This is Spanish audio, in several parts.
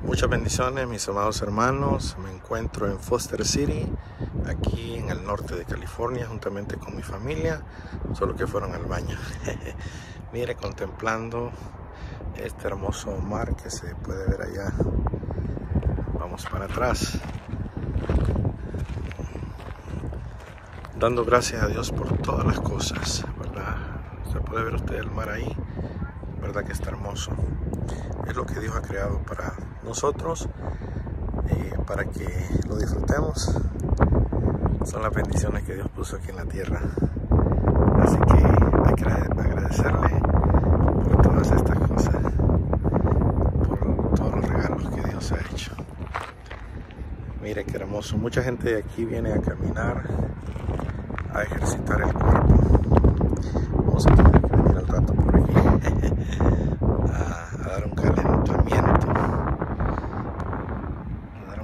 Muchas bendiciones, mis amados hermanos. Me encuentro en Foster City, aquí en el norte de California, juntamente con mi familia, solo que fueron al baño. Mire, contemplando este hermoso mar que se puede ver allá. Vamos para atrás, dando gracias a Dios por todas las cosas, ¿verdad? Se puede ver usted el mar ahí, ¿verdad? Que está hermoso. Es lo que Dios ha creado para nosotros, para que lo disfrutemos. Son las bendiciones que Dios puso aquí en la tierra. Así que hay que agradecerle por todas estas cosas, por todos los regalos que Dios ha hecho. Mire qué hermoso. Mucha gente de aquí viene a caminar, a ejercitar el cuerpo. Vamos a tener que venir al rato por aquí a dar un calentamiento, a dar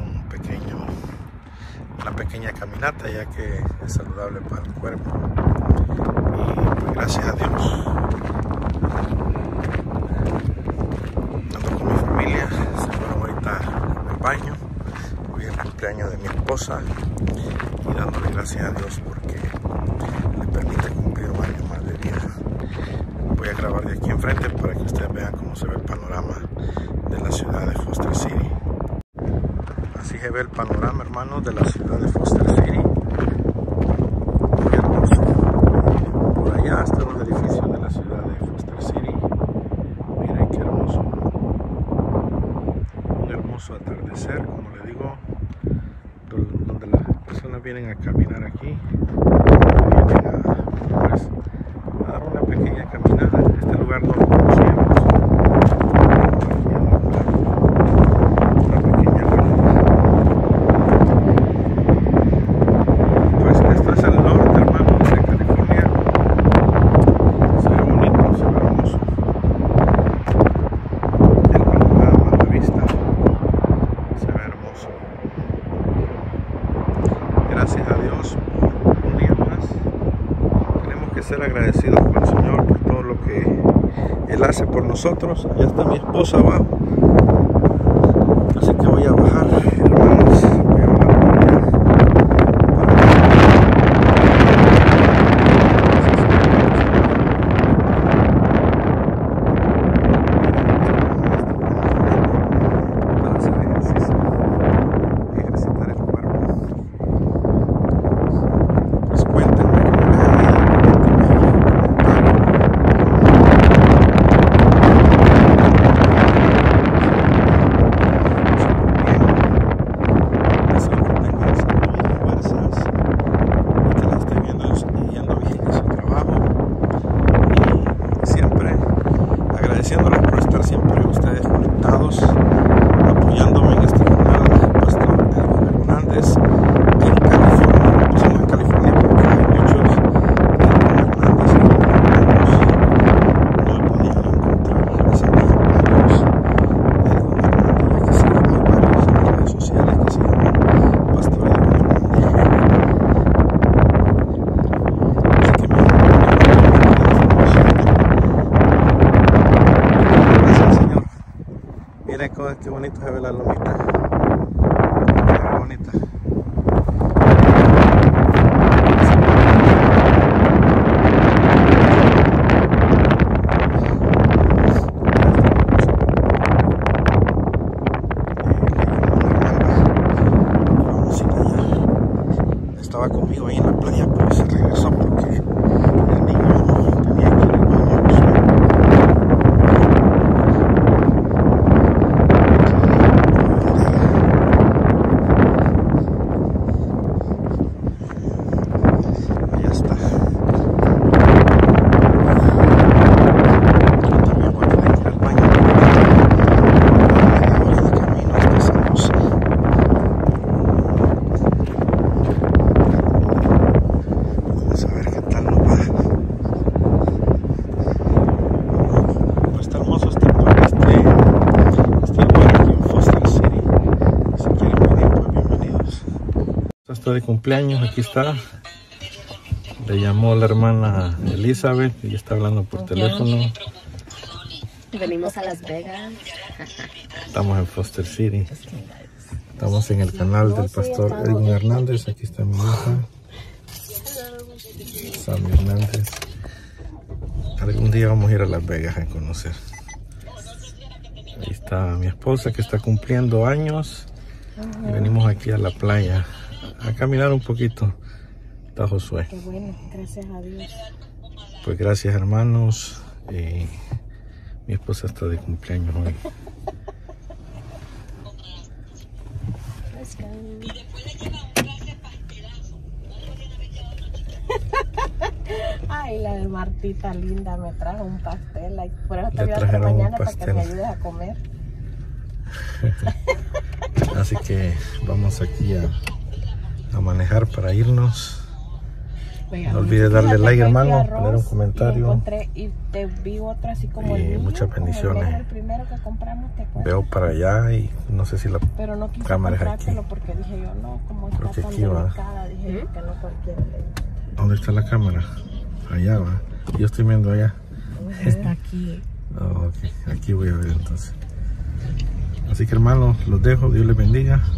una pequeña caminata, ya que es saludable para el cuerpo. Y pues gracias a Dios ando con mi familia. Se fueron ahorita al baño. Hoy es el cumpleaños de mi esposa y dándole gracias a Dios porque le permite cumplir un año más de vida. Voy a grabar de aquí enfrente para que ustedes vean cómo se ve el panorama de la ciudad de Foster City. Así se ve el panorama, hermanos, de la ciudad de Foster City. Muy hermoso. Por allá están los edificios de la ciudad de Foster City. Miren qué hermoso. Un hermoso atardecer, como le digo, donde las personas vienen a caminar aquí. Vienen a dar una pequeña caminata. Este lugar no lo conocíamos. Una pequeña ruta. Pues esto es el norte, hermanos, de California. Se ve bonito, se ve hermoso. El panorama, la vista, se ve hermoso. Gracias a Dios por un día más. Tenemos que ser agradecidos con el Señor por todo lo que Él hace por nosotros. Allá está mi esposa abajo. Así que voy a bajar, hermanos. Voy a bajar por allá. Para hacer ejercicio, ejercitar el cuerpo. Pues cuéntenme cómo les ha ido. Agradeciéndoles por estar siempre ustedes conectados, apoyándome en este canal. Pastor Edwin Hernández en California. Lo pusimos en California porque hay muchos Hernández y hermanos no me podían encontrar. Les envío varios Edwin Hernández, ya que sí, hay varios en las redes sociales que se llaman Pastor Edwin Hernández. Así que me miren qué bonito se ve la lomita. Qué bonita. Vamos a ir allá. Estaba conmigo ahí en la playa, pero se regresó porque el niño tenía que ir al baño. Está de cumpleaños, aquí está. Le llamó la hermana Elizabeth y está hablando por teléfono. Venimos a Las Vegas. Estamos en Foster City. Estamos en el canal del pastor Edwin Hernández. Aquí está mi hija, Sammy Hernández. Algún día vamos a ir a Las Vegas a conocer. Ahí está mi esposa que está cumpliendo años. Y venimos aquí a la playa a caminar un poquito. Está Josué. Qué bueno, gracias a Dios. Pues gracias, hermanos. Mi esposa está de cumpleaños hoy. Ay, la de Martita linda me trajo un pastel. Por eso te voy a trajeron hacer mañana un para que pastel. me ayudes a comer. Así que vamos aquí a manejar para irnos. Oiga, No olvides darle fíjate like, que hermano, fui a Ross poner un comentario. Y te vi otro así como Y el mío, muchas como bendiciones. el primero que compramos, ¿te acuerdas? Veo para allá y no sé si la Pero no quise cámara es aquí. comprártelo porque dije yo, no, como Creo está que tan aquí va. delicada, dije yo que no cualquiera le gusta. ¿Dónde está la cámara? Allá va. Yo estoy viendo allá. Está aquí. Oh, ok. Aquí voy a ver entonces. Así que, hermanos, los dejo. Dios les bendiga.